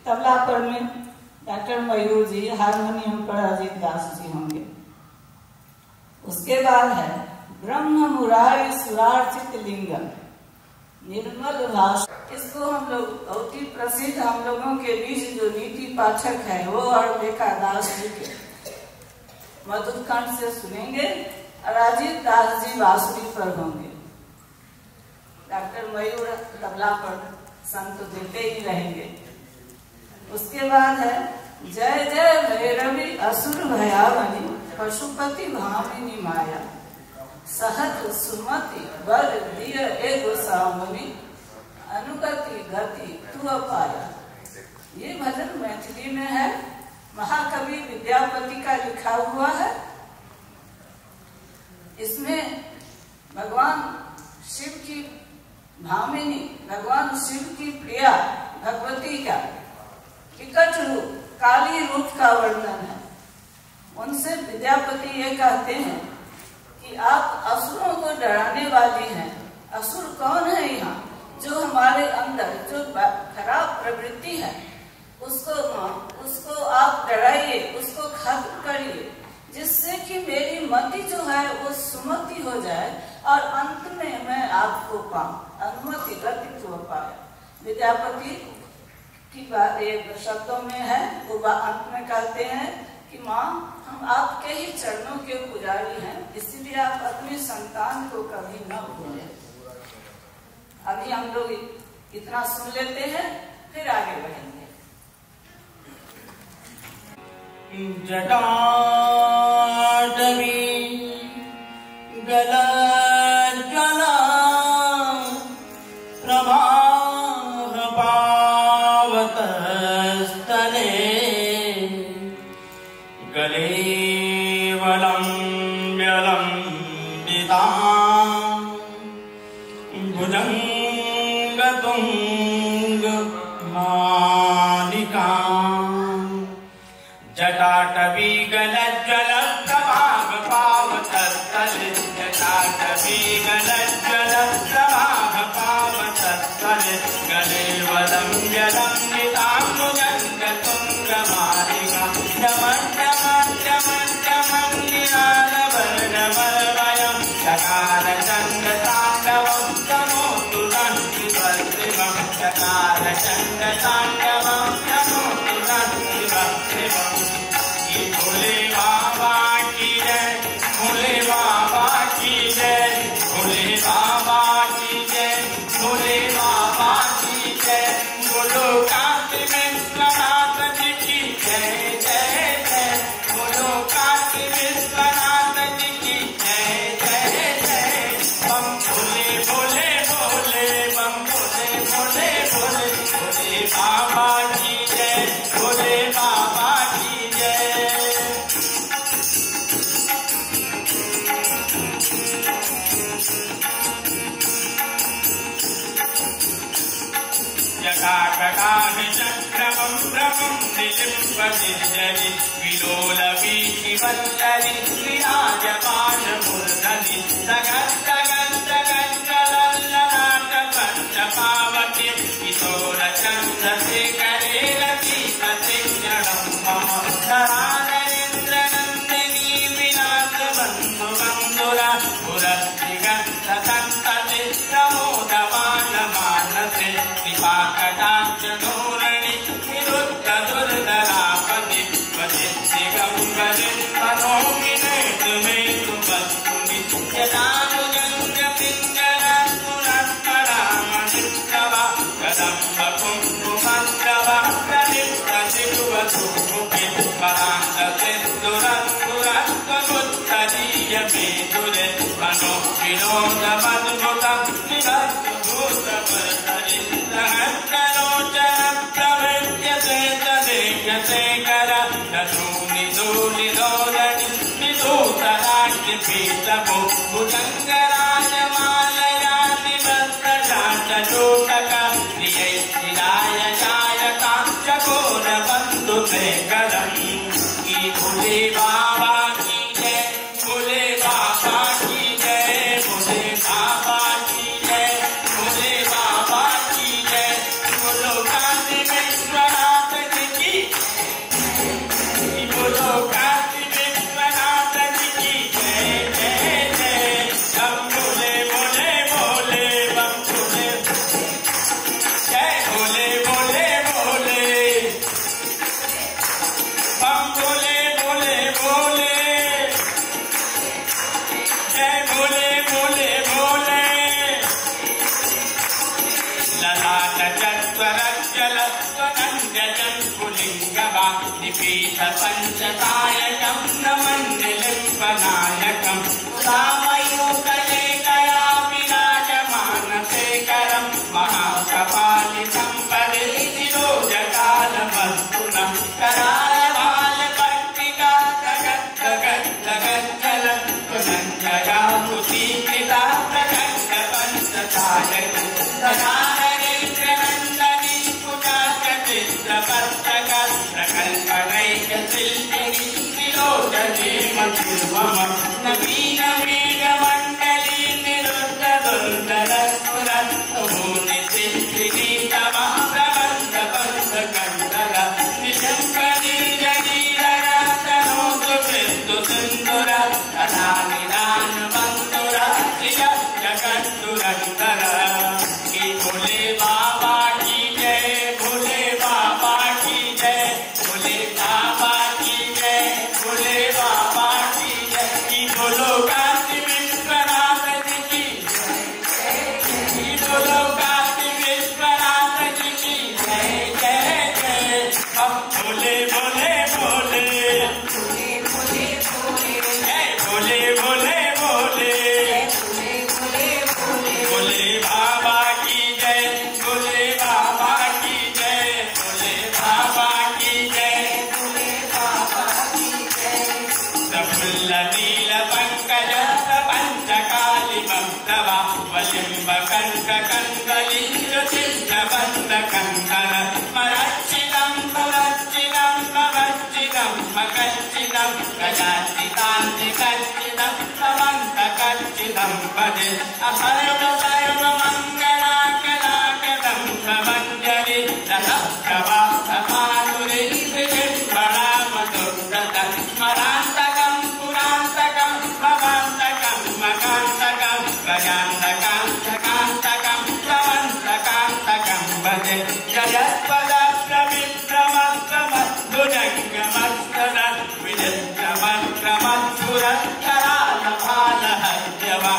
तबला पर में डॉक्टर मयूर जी, हारमोनियम पर अजीत दास जी होंगे। उसके बाद है ब्रह्म मुरारी सुरार्चित लिंगम, निर्मल भाषा। इसको हम लोग बहुत ही प्रसिद्ध, हम लोगों के बीच जो नीति पाठक है वो हड़बेका दास जी के मधुर कंठ से सुनेंगे और अजीत दास जी बांसुरी पर होंगे। डॉक्टर मयूर तबला पर संत देते ही रहेंगे। उसके बाद है जय जय भैरवी असुर भयावनी, पशुपति भामिनी माया, सहज सुमति बर दिय ए गोसावनी, अनुगति गति तू अपाया। ये भजन मैथिली में है, महाकवि विद्यापति का लिखा हुआ है। इसमें भगवान शिव की भामिनी, भगवान शिव की प्रिया भगवती का विकट रूप, काली रूप का वर्णन है। उनसे विद्यापति ये कहते हैं कि आप असुरों को डराने वाली हैं। असुर कौन है यहाँ? जो हमारे अंदर जो खराब प्रवृत्ति है उसको आप डराइए, उसको खत्म करिए, जिससे कि मेरी मति जो है वो सुमति हो जाए और अंत में मैं आपको पाऊं, अनुमति गति को पाए। विद्यापति की बात एक शब्दों में है, वो अंत में कहते हैं कि माँ हम आपके ही चरणों के पुजारी हैं, इसीलिए आप अपनी संतान को कभी न भूलें। अभी हम लोग इतना सुन लेते हैं, फिर आगे बढ़ेंगे। जटाटवी गलज्ज्वला प्रवाह पावत स्तने, गले वलम्ब्य लम्बिता भुजंग तुंग मालिका, जटाटवी गलज्ज्वल प्रवाह पावत स्थले, जटाटवी गलज्ज्वल प्रवाह पावत स्थले, गले वलम्ब्य लम्बिता भुजंग तुंग मालिका, डमन डमन डमन डमन निरालवरणवलवयं, चकार चंड तांडवं तनोतु दंतिवत्तिवं, चकार चंड तांडवं तनोतु दंतिवत्तिवं। ये भोले बाबा की जय, भोले बाबा की जय, भोले बाबा की जय, भोले बाबा की जय, बोलो काशी विश्वनाथ जी की जय जय जय, बोलो काशी विश्वनाथ जी की जय जय जय। बम भोले भोले भोले, बम भोले भोले भोले, भोले बाबा की जय, भोले बाबा की जय। जटाकटाभिचक्रमं भ्रमं निलिम्बनिर्जनि, विलोलवीचिवल्लरि विराजमानमूर्धनि, जगज्जगज्जगज्जलल्ललाटपञ्चपावके, किशोरचन्द्रशेखरे रतिपतिक्षणं मम, धरानरेन्द्रनन्दिनी विलासबन्धुबन्धुरा, पुरस्तिगन्तसन्तते प्रमोदमानमानसे, कृपाकटाक्षधोरणि निरुद्धदुर्धरापदि, वचित्सिगम्बरि मनोमिनेतु मे तु वस्तुनि, यदानुजङ्गपिङ्गलपुरत्परामणिप्रभा, कदम्बकुङ्कुमद्रवा प्रलिप्तशिरुवधूमुखे, परान्तसिन्दुरङ्कुरत्वमुत्तदीयमेतुरे, मनो विनोदमद्भुतं निबद्धभूतवर्तरि, सहस्रलोचनं प्रवृत्यते तदेकशेखर, दशूनिधूलिधोरणि निधूतराज्यपीठभो, भुजङ्गराजमालया निबद्धजातचोटक, प्रियैश्चिराय जायका चकोरबन्धुते करम्। की भोले बाबा की जय, भोले बाबा की जय, भोले बाबा की जय, भोले बाबा की जय, बोलो काशी विश्वनाथ स्वनंदजं पुलिंगवा निपीत पंचकायकं नमन्यलिम्पनायकं रामयोगले गया विराजमान शेखरं महाकपालितं परिशिरोजकालमस्तुनं करालवाल पट्टिका जगत् जगत् जगज्जलं पुनञ्जया पुसीकृता प्रचण्ड पंचकायक हरेन्द्रनन्दनी पुजाचित्रपत्रक प्रकल्पनैकशिल्पिनी विलोचने मधुमम नवीन वीरमण्डली निरुद्धदुर्धरस्फुरत् भूनिशिल्पिनी तमः प्रबन्धबन्धकण्डल निशङ्कनिर्जनीरतनोतु मृत्युसिन्धुर कथानिदानबन्धुर जगद्दुरन्तर भोले बाबा की जय, भोले बाबा की जय, भोले बाबा की जय, भोले बाबा की जय। बोलो काशी विश्वनाथ जी की जय, बोलो काशी विश्वनाथ जी की जय जय जय। हम भोले भोले भोले भोले भोले भोले जय भोले भोले भोले भोले बाबा की जय, भोले बाबा की जय, भोले बाबा की जय, भोले बाबा की जय। प्रफुल्ल नील पंकज प्रपंचकाली भक्तवा वलिम्ब कंठ कंदलीरुचिन्न बंद कंदन मरच्चिदं पुरच्चिदं मवच्चिदं मकच्चिदं गजाचिदान्ति कच्चिदं समन्त कच्चिदं भजे अपर्व सर्व मंगलाकलाकदं प्रमञ्जलि रसप्रभा समानुरे विजिह्वरामदुर्गत स्मरान्तकं पुरान्तकं भवान्तकं मकान्तकं गजान्तकान्तकान्तकं प्रवन्तकान्तकं भजे जगत्पदप्रविक्रमक्रमद्भुजङ्गमस्तद विजक्रमक्रमत्सुरकरालभालहत्यवा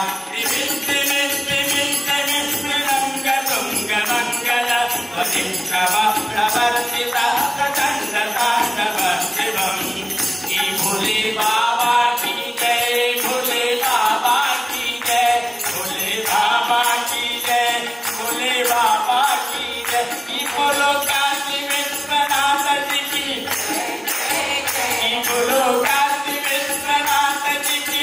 विविद्धिमिद्धिमिद्धिमिद्धिरङ्गतुङ्गमङ्गल वसिष्ठव प्रवर्तिता प्रचण्डताण्डवर्षिवम् भोले बाबा की जय, भोले बाबा की जय, भोले बाबा की जय, भोले बाबा की जय। बोलो काशी विश्वनाथ जी की जय, बोलो काशी विश्वनाथ जी की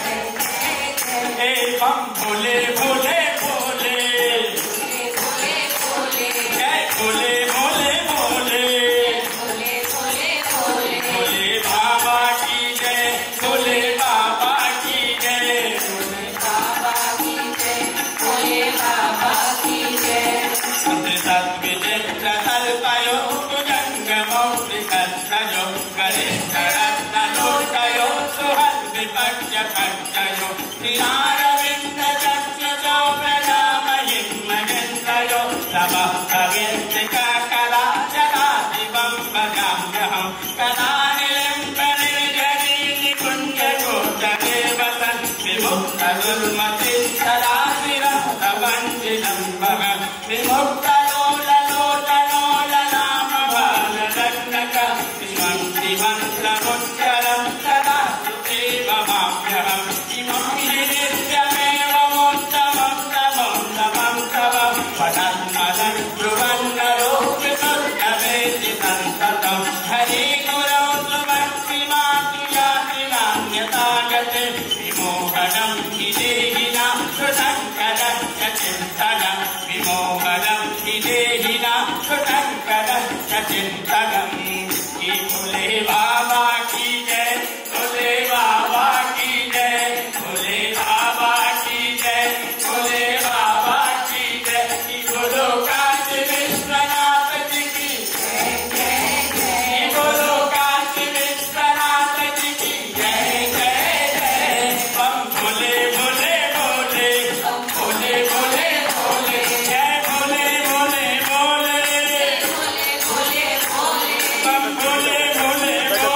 एवं भोले भोले भोले भोले भोले जय भोले भोले भोले भोले भोले भोले भोले बाबा की जय, भोले बाबा की जय, भोले बाबा की जय, भोले बाबा की जय। सद्विचित्रकल्पयो भुजङ्गमौलिकर्षयो गरिष्ठरत्नलोटयो सुहद्विपक्षपक्षयो श्रीनारविन्दचक्षुषो प्रजामहिं महेन्द्रयो तव कवित्रिकाकलाचलादिवं भजाम्यहं कदानिलिम्पनिर्जरीनि पुण्यकोटदेवतन् विमुक्तदुर्मतिच्छलाशिरस्तवञ्चितं भव विमुक्तलोललोचनोलनामबालरत्नक शिवं शिवं प्रमुच्चरं सदा सुदेवमाभ्यहम् इमं हि नित्यमेव मोत्तमं तमं तमं तव पठन्मलं ब्रुवन्नरो विमुक्तवेति सन्ततं हरे गुरौ सुभक्तिमातुयातिनान्यतागते विमोहनं हि देहिना सुसङ्करश्च चिन्तनं विमोहनं हि देहिना सुसङ्करश्च चिन्तनं भोले बाबा की जय, भोले बाबा की जय, भोले बाबा की जय, भोले बाबा की जय। बोलो काशी विश्वनाथ जी की जय जय जय, बोलो काशी विश्वनाथ जी की जय जय जय। हम भोले भोले भोले भोले भोले भोले जय भोले भोले भोले भोले भोले भोले हम भोले भोले भोले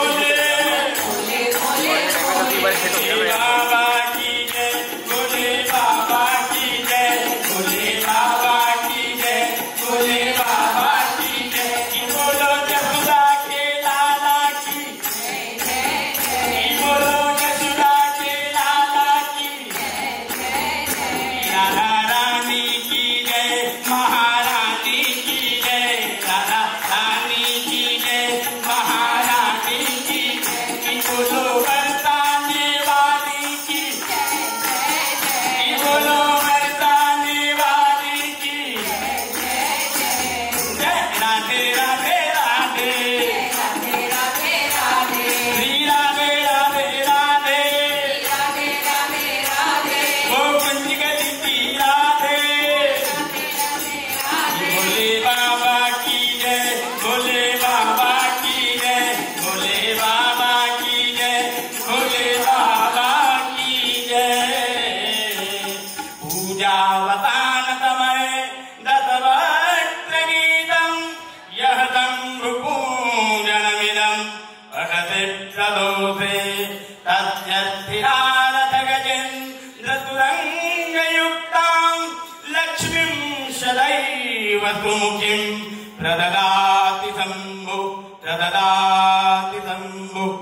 सुमुखिं प्रददाति शम्भु प्रददाति शम्भु